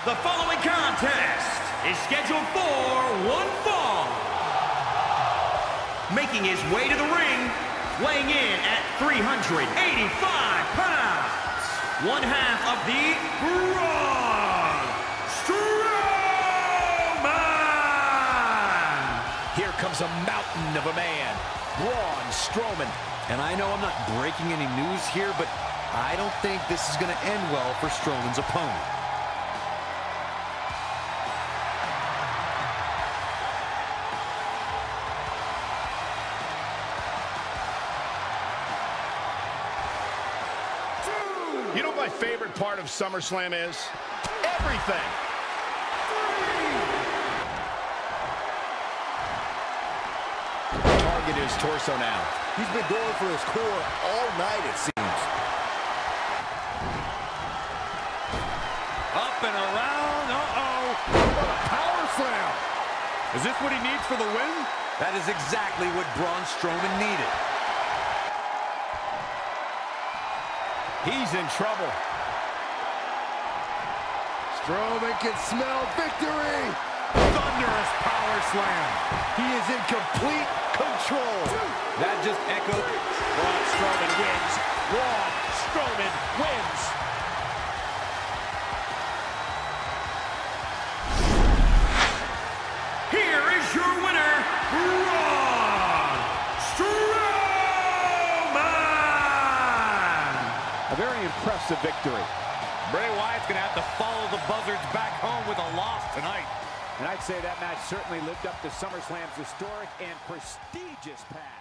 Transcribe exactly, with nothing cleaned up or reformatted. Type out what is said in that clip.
The following contest is scheduled for one fall. Making his way to the ring, weighing in at three hundred eighty-five pounds, one half of the Braun Strowman. Here comes a mountain of a man, Braun Strowman. And I know I'm not breaking any news here, but I don't think this is going to end well for Strowman's opponent. You know what my favorite part of SummerSlam is? Everything. Target his torso now. He's been going for his core all night, it seems. Up and around. Uh-oh. What a power slam. Is this what he needs for the win? That is exactly what Braun Strowman needed. He's in trouble. Strowman can smell victory. Thunderous power slam. He is in complete control. That just echoed. Braun Strowman wins. Braun Strowman wins. Here is your winner, Braun Strowman. A very impressive victory. Bray Wyatt's going to have to follow the Buzzards back home with a loss tonight. And I'd say that match certainly lived up to SummerSlam's historic and prestigious past.